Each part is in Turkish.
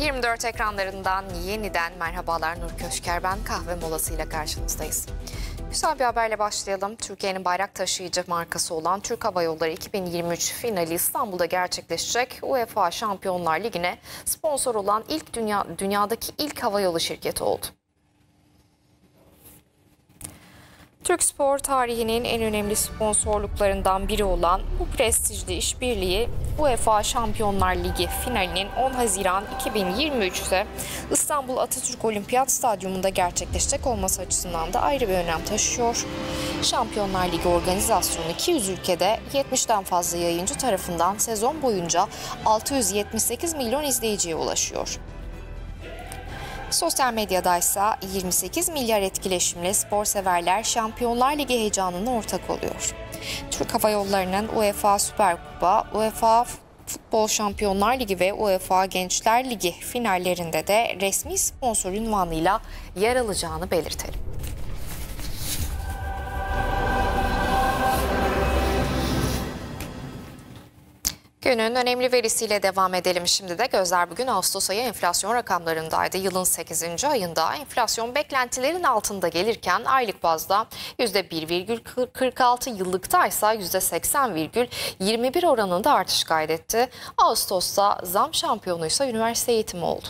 24 ekranlarından yeniden merhabalar, Nur Köşker ben, kahve molasıyla karşınızdayız. Güzel bir haberle başlayalım. Türkiye'nin bayrak taşıyıcı markası olan Türk Hava Yolları 2023 finali İstanbul'da gerçekleşecek. UEFA Şampiyonlar Ligi'ne sponsor olan dünyadaki ilk havayolu şirketi oldu. Türk spor tarihinin en önemli sponsorluklarından biri olan bu prestijli işbirliği UEFA Şampiyonlar Ligi finalinin 10 Haziran 2023'te İstanbul Atatürk Olimpiyat Stadyumunda gerçekleşecek olması açısından da ayrı bir önem taşıyor. Şampiyonlar Ligi organizasyonu 200 ülkede 70'den fazla yayıncı tarafından sezon boyunca 678 milyon izleyiciye ulaşıyor. Sosyal medyada ise 28 milyar etkileşimle spor severler Şampiyonlar Ligi heyecanına ortak oluyor. Türk Hava Yolları'nın UEFA Süper Kupa, UEFA Futbol Şampiyonlar Ligi ve UEFA Gençler Ligi finallerinde de resmi sponsor unvanıyla yer alacağını belirtelim. Günün önemli verisiyle devam edelim şimdi de. Gözler bugün Ağustos ayı enflasyon rakamlarındaydı. Yılın 8. ayında enflasyon beklentilerin altında gelirken aylık bazda %1,46, yıllıkta ise %80,21 oranında artış kaydetti. Ağustos'ta zam şampiyonuysa üniversite eğitimi oldu.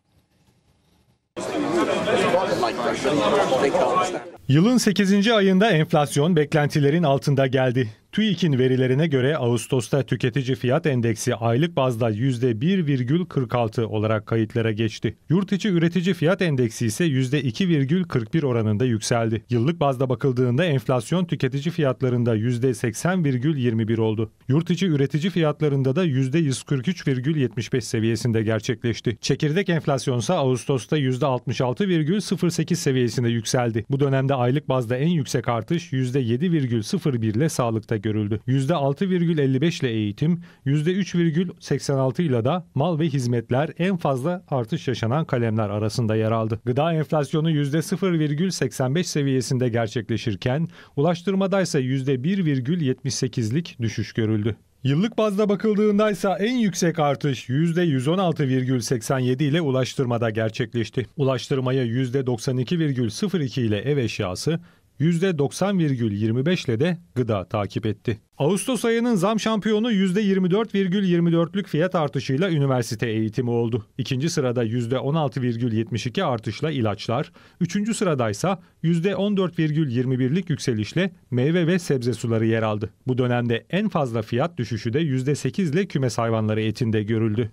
Yılın 8. ayında enflasyon beklentilerin altında geldi. TÜİK'in verilerine göre Ağustos'ta tüketici fiyat endeksi aylık bazda %1,46 olarak kayıtlara geçti. Yurt içi üretici fiyat endeksi ise %2,41 oranında yükseldi. Yıllık bazda bakıldığında enflasyon tüketici fiyatlarında %80,21 oldu. Yurt içi üretici fiyatlarında da %143,75 seviyesinde gerçekleşti. Çekirdek enflasyonsa Ağustos'ta %66,08 seviyesinde yükseldi. Bu dönemde aylık bazda en yüksek artış %7,01 ile sağlıkta görüldü. %6,55 ile eğitim, %3,86 ile da mal ve hizmetler en fazla artış yaşanan kalemler arasında yer aldı. Gıda enflasyonu %0,85 seviyesinde gerçekleşirken ulaştırmada ise %1,78'lik düşüş görüldü. Yıllık bazda bakıldığında ise en yüksek artış %116,87 ile ulaştırmada gerçekleşti. Ulaştırmaya %92,02 ile ev eşyası, %90,25 ile de gıda takip etti. Ağustos ayının zam şampiyonu %24,24'lük fiyat artışıyla üniversite eğitimi oldu. İkinci sırada %16,72 artışla ilaçlar, üçüncü sıradaysa %14,21'lik yükselişle meyve ve sebze suları yer aldı. Bu dönemde en fazla fiyat düşüşü de %8 ile kümes hayvanları etinde görüldü.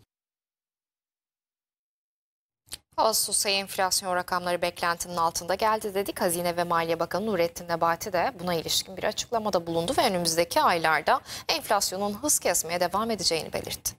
Ağustos ayı enflasyon rakamları beklentinin altında geldi dedik. Hazine ve Maliye Bakanı Nurettin Nebati de buna ilişkin bir açıklamada bulundu ve önümüzdeki aylarda enflasyonun hız kesmeye devam edeceğini belirtti.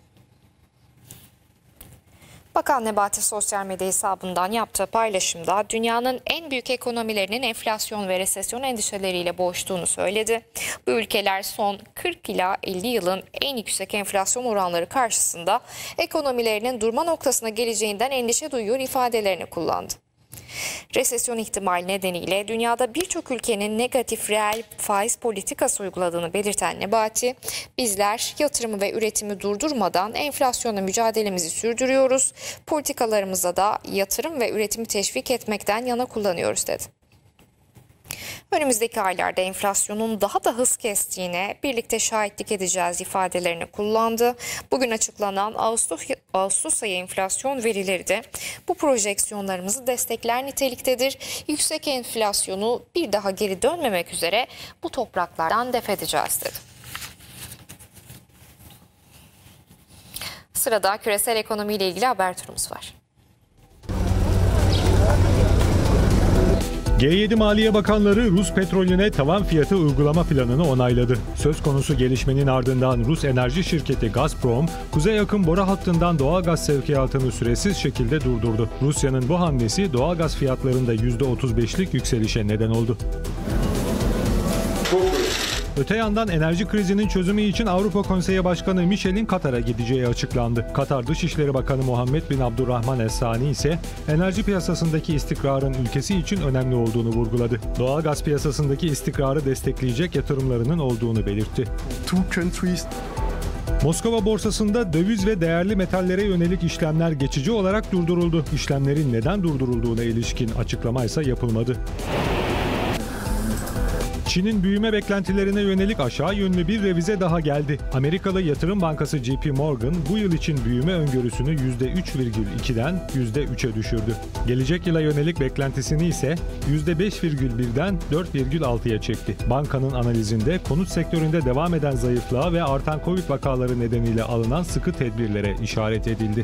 Bakan Nebati sosyal medya hesabından yaptığı paylaşımda dünyanın en büyük ekonomilerinin enflasyon ve resesyon endişeleriyle boğuştuğunu söyledi. Bu ülkeler son 40 ila 50 yılın en yüksek enflasyon oranları karşısında ekonomilerinin durma noktasına geleceğinden endişe duyuyor ifadelerini kullandı. Resesyon ihtimali nedeniyle dünyada birçok ülkenin negatif reel faiz politikası uyguladığını belirten Nebati, bizler yatırımı ve üretimi durdurmadan enflasyonla mücadelemizi sürdürüyoruz, politikalarımıza da yatırım ve üretimi teşvik etmekten yana kullanıyoruz dedi. Önümüzdeki aylarda enflasyonun daha da hız kestiğine birlikte şahitlik edeceğiz ifadelerini kullandı. Bugün açıklanan Ağustos ayı enflasyon verileri de bu projeksiyonlarımızı destekler niteliktedir. Yüksek enflasyonu bir daha geri dönmemek üzere bu topraklardan def edeceğiz dedi. Sırada küresel ekonomiyle ilgili haber turumuz var. G7 Maliye Bakanları Rus petrolüne tavan fiyatı uygulama planını onayladı. Söz konusu gelişmenin ardından Rus enerji şirketi Gazprom, Kuzey Akım boru hattından doğalgaz sevkiyatını süresiz şekilde durdurdu. Rusya'nın bu hamlesi doğalgaz fiyatlarında %35'lik yükselişe neden oldu. Öte yandan enerji krizinin çözümü için Avrupa Konseyi Başkanı Michel'in Katar'a gideceği açıklandı. Katar Dışişleri Bakanı Muhammed bin Abdurrahman Es-Sani ise enerji piyasasındaki istikrarın ülkesi için önemli olduğunu vurguladı. Doğalgaz piyasasındaki istikrarı destekleyecek yatırımlarının olduğunu belirtti. Moskova borsasında döviz ve değerli metallere yönelik işlemler geçici olarak durduruldu. İşlemlerin neden durdurulduğuna ilişkin açıklama ise yapılmadı. Çin'in büyüme beklentilerine yönelik aşağı yönlü bir revize daha geldi. Amerikalı yatırım bankası JP Morgan bu yıl için büyüme öngörüsünü %3,2'den %3'e düşürdü. Gelecek yıla yönelik beklentisini ise %5,1'den 4,6'ya çekti. Bankanın analizinde konut sektöründe devam eden zayıflığa ve artan Covid vakaları nedeniyle alınan sıkı tedbirlere işaret edildi.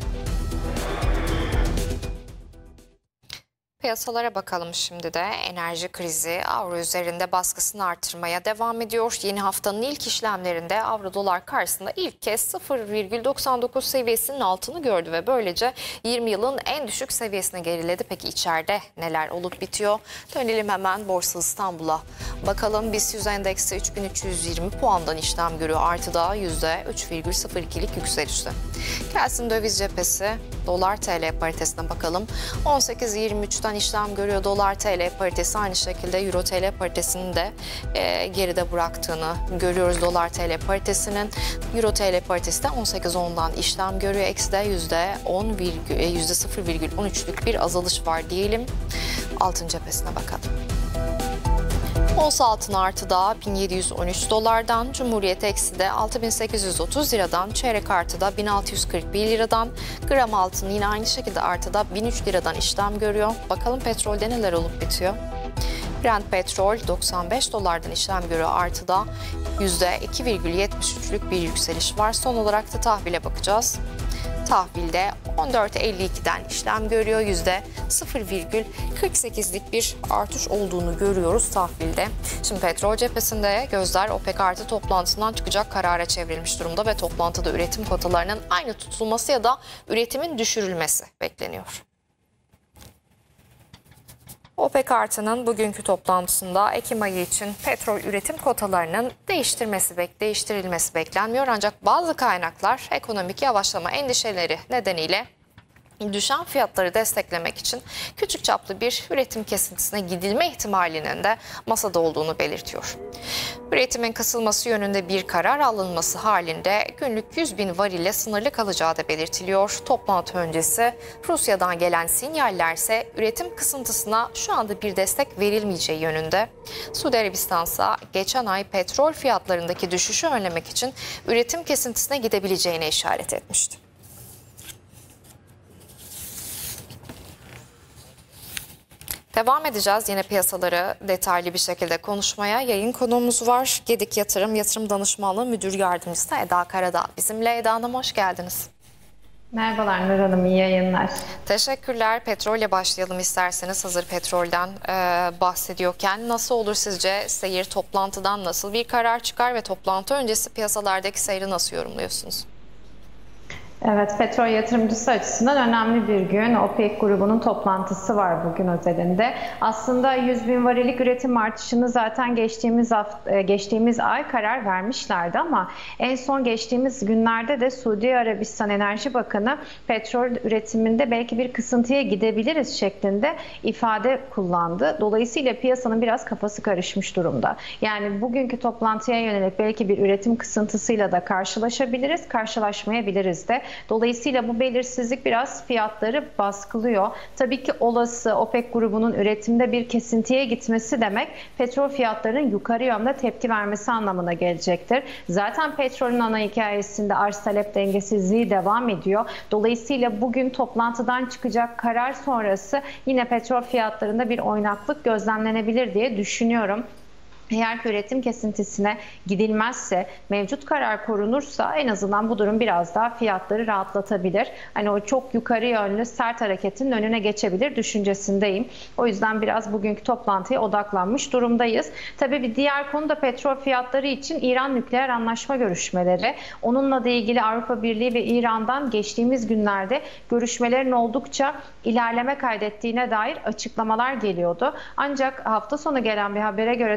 Piyasalara bakalım şimdi de. Enerji krizi avro üzerinde baskısını artırmaya devam ediyor. Yeni haftanın ilk işlemlerinde avro dolar karşısında ilk kez 0,99 seviyesinin altını gördü ve böylece 20 yılın en düşük seviyesine geriledi. Peki içeride neler olup bitiyor? Dönelim hemen Borsa İstanbul'a. Bakalım BIST 100 endeksi 3320 puandan işlem görüyor. Artıda %3,02'lik yükselişte. Gelsin döviz cephesi. Dolar TL paritesine bakalım. 18.23'ten işlem görüyor dolar TL paritesi. Aynı şekilde Euro TL paritesinin de geride bıraktığını görüyoruz dolar TL paritesinin. Euro TL paritesi de 18.10'dan işlem görüyor. Eksi de %0,13'lük bir azalış var diyelim. Altın cephesine bakalım. Ons altın artıda 1713 dolardan, Cumhuriyet ekside 6830 liradan, çeyrek artıda 1641 liradan, gram altın yine aynı şekilde artıda 1003 liradan işlem görüyor. Bakalım petrolde neler olup bitiyor. Brent petrol 95 dolardan işlem görüyor, artıda %2,73'lük bir yükseliş var. Son olarak da tahvile bakacağız. Tahvilde 14.52'den işlem görüyor. %0,48'lik bir artış olduğunu görüyoruz tahvilde. Şimdi petrol cephesinde gözler OPEC artı toplantısından çıkacak karara çevrilmiş durumda ve toplantıda üretim kotalarının aynı tutulması ya da üretimin düşürülmesi bekleniyor. OPEC Artı'nın bugünkü toplantısında Ekim ayı için petrol üretim kotalarının değiştirilmesi beklenmiyor. Ancak bazı kaynaklar ekonomik yavaşlama endişeleri nedeniyle düşen fiyatları desteklemek için küçük çaplı bir üretim kesintisine gidilme ihtimalinin de masada olduğunu belirtiyor. Üretimin kısılması yönünde bir karar alınması halinde günlük 100.000 varille sınırlı kalacağı da belirtiliyor. Toplantı öncesi Rusya'dan gelen sinyallerse üretim kısıntısına şu anda bir destek verilmeyeceği yönünde. Suudi Arabistan ise geçen ay petrol fiyatlarındaki düşüşü önlemek için üretim kesintisine gidebileceğine işaret etmişti. Devam edeceğiz yine piyasaları detaylı bir şekilde konuşmaya. Yayın konuğumuz var. Gedik Yatırım Danışmanlığı Müdür Yardımcısı Eda Karadağ. Bizimle. Eda Hanım, hoş geldiniz. Merhabalar Nur Hanım, iyi yayınlar. Teşekkürler. Petrolle başlayalım isterseniz, hazır petrolden bahsediyorken. Nasıl olur sizce seyir, toplantıdan nasıl bir karar çıkar ve toplantı öncesi piyasalardaki seyri nasıl yorumluyorsunuz? Evet, petrol yatırımcısı açısından önemli bir gün. OPEC grubunun toplantısı var bugün özelinde. Aslında 100.000 varillik üretim artışını zaten geçtiğimiz ay karar vermişlerdi ama en son geçtiğimiz günlerde de Suudi Arabistan Enerji Bakanı petrol üretiminde belki bir kısıntıya gidebiliriz şeklinde ifade kullandı. Dolayısıyla piyasanın biraz kafası karışmış durumda. Yani bugünkü toplantıya yönelik belki bir üretim kısıntısıyla da karşılaşabiliriz, karşılaşmayabiliriz de. Dolayısıyla bu belirsizlik biraz fiyatları baskılıyor. Tabii ki olası OPEC grubunun üretimde bir kesintiye gitmesi demek petrol fiyatlarının yukarı yönde tepki vermesi anlamına gelecektir. Zaten petrolün ana hikayesinde arz talep dengesizliği devam ediyor. Dolayısıyla bugün toplantıdan çıkacak karar sonrası yine petrol fiyatlarında bir oynaklık gözlemlenebilir diye düşünüyorum. Eğer üretim kesintisine gidilmezse, mevcut karar korunursa en azından bu durum biraz daha fiyatları rahatlatabilir. Hani o çok yukarı yönlü sert hareketin önüne geçebilir düşüncesindeyim. O yüzden biraz bugünkü toplantıya odaklanmış durumdayız. Tabii bir diğer konu da petrol fiyatları için İran nükleer anlaşma görüşmeleri. Onunla da ilgili Avrupa Birliği ve İran'dan geçtiğimiz günlerde görüşmelerin oldukça ilerleme kaydettiğine dair açıklamalar geliyordu. Ancak hafta sonu gelen bir habere göre de Amerika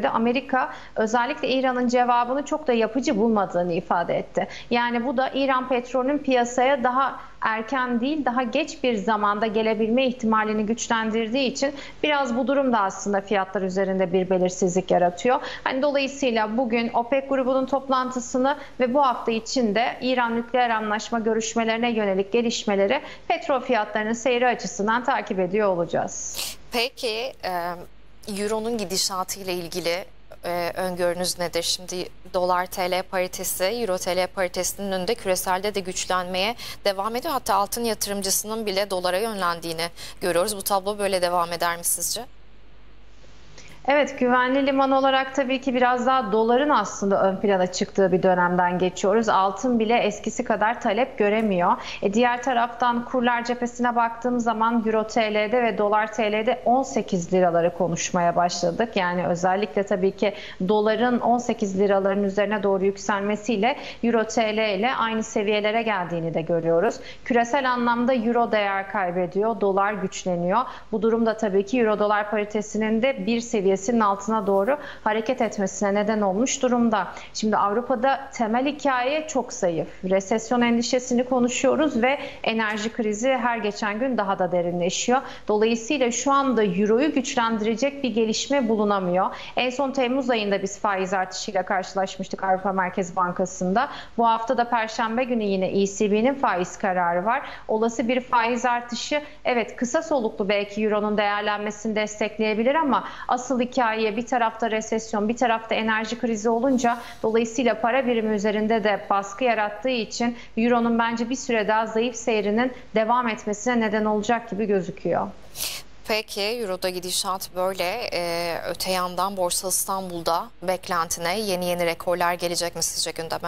Amerika özellikle İran'ın cevabını çok da yapıcı bulmadığını ifade etti. Yani bu da İran petrolünün piyasaya daha erken değil, daha geç bir zamanda gelebilme ihtimalini güçlendirdiği için biraz bu durum da aslında fiyatlar üzerinde bir belirsizlik yaratıyor. Dolayısıyla bugün OPEC grubunun toplantısını ve bu hafta içinde İran nükleer anlaşma görüşmelerine yönelik gelişmeleri petrol fiyatlarının seyri açısından takip ediyor olacağız. Peki Euro'nun gidişatı ile ilgili öngörünüz nedir? Şimdi dolar TL paritesi, Euro TL paritesinin önünde küreselde de güçlenmeye devam ediyor. Hatta altın yatırımcısının bile dolara yönlendiğini görüyoruz. Bu tablo böyle devam eder mi sizce? Evet, güvenli liman olarak tabii ki biraz daha doların aslında ön plana çıktığı bir dönemden geçiyoruz. Altın bile eskisi kadar talep göremiyor. Diğer taraftan kurlar cephesine baktığımız zaman Euro TL'de ve Dolar TL'de 18 liraları konuşmaya başladık. Yani özellikle tabii ki doların 18 liraların üzerine doğru yükselmesiyle Euro TL ile aynı seviyelere geldiğini de görüyoruz. Küresel anlamda Euro değer kaybediyor, dolar güçleniyor. Bu durumda tabii ki Euro Dolar paritesinin de bir seviyesinin altına doğru hareket etmesine neden olmuş durumda. Şimdi Avrupa'da temel hikaye çok zayıf. Resesyon endişesini konuşuyoruz ve enerji krizi her geçen gün daha da derinleşiyor. Dolayısıyla şu anda Euro'yu güçlendirecek bir gelişme bulunamıyor. En son Temmuz ayında biz faiz artışıyla karşılaşmıştık Avrupa Merkez Bankası'nda. Bu hafta da Perşembe günü yine ECB'nin faiz kararı var. Olası bir faiz artışı evet kısa soluklu belki Euro'nun değerlenmesini destekleyebilir ama asıl hikaye bir tarafta resesyon, bir tarafta enerji krizi olunca dolayısıyla para birimi üzerinde de baskı yarattığı için Euro'nun bence bir süre daha zayıf seyrinin devam etmesine neden olacak gibi gözüküyor. Peki Euro'da gidişat böyle. Öte yandan Borsa İstanbul'da beklentine yeni rekorlar gelecek mi sizce gündeme?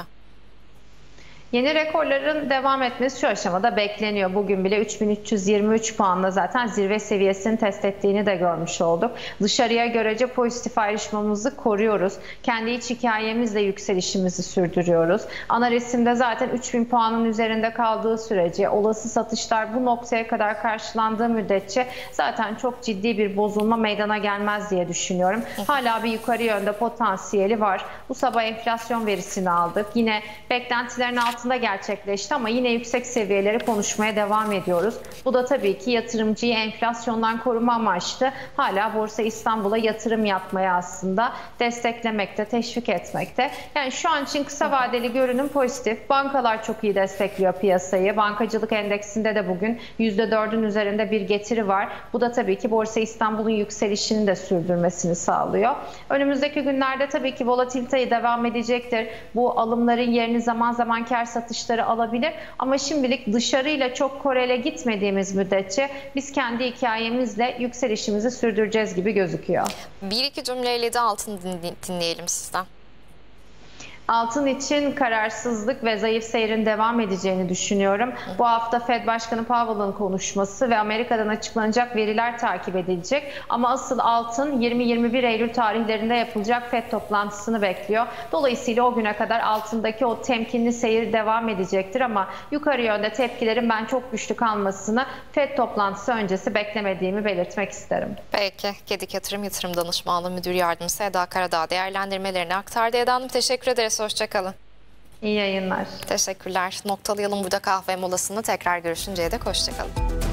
Yeni rekorların devam etmesi şu aşamada bekleniyor. Bugün bile 3323 puanla zaten zirve seviyesini test ettiğini de görmüş olduk. Dışarıya görece pozitif ayrışmamızı koruyoruz. Kendi iç hikayemizle yükselişimizi sürdürüyoruz. Ana resimde zaten 3000 puanın üzerinde kaldığı sürece olası satışlar bu noktaya kadar karşılandığı müddetçe zaten çok ciddi bir bozulma meydana gelmez diye düşünüyorum. Hala bir yukarı yönde potansiyeli var. Bu sabah enflasyon verisini aldık. Yine beklentilerin altında gerçekleşti ama yine yüksek seviyeleri konuşmaya devam ediyoruz. Bu da tabii ki yatırımcıyı enflasyondan koruma amaçlı hala Borsa İstanbul'a yatırım yapmaya aslında desteklemekte, teşvik etmekte. Yani şu an için kısa vadeli görünüm pozitif. Bankalar çok iyi destekliyor piyasayı. Bankacılık endeksinde de bugün %4'ün üzerinde bir getiri var. Bu da tabii ki Borsa İstanbul'un yükselişini de sürdürmesini sağlıyor. Önümüzdeki günlerde tabii ki volatiliteyi devam edecektir. Bu alımların yerini zaman zaman kar satışları alabilir ama şimdilik dışarıyla çok korele gitmediğimiz müddetçe biz kendi hikayemizle yükselişimizi sürdüreceğiz gibi gözüküyor. Bir iki cümleyle de altın dinleyelim sizden. Altın için kararsızlık ve zayıf seyrin devam edeceğini düşünüyorum. Bu hafta Fed Başkanı Powell'ın konuşması ve Amerika'dan açıklanacak veriler takip edilecek. Ama asıl altın 20-21 Eylül tarihlerinde yapılacak Fed toplantısını bekliyor. Dolayısıyla o güne kadar altındaki o temkinli seyir devam edecektir ama yukarı yönde tepkilerin ben çok güçlü kalmasını Fed toplantısı öncesi beklemediğimi belirtmek isterim. Peki. Gedik Yatırım Danışmanlığı Müdür Yardımcısı Eda Karadağ değerlendirmelerini aktardı. Eda Hanım teşekkür ederiz. Hoşçakalın. İyi yayınlar. Teşekkürler. Noktalayalım burada kahve molasını. Tekrar görüşünceye dek hoşçakalın.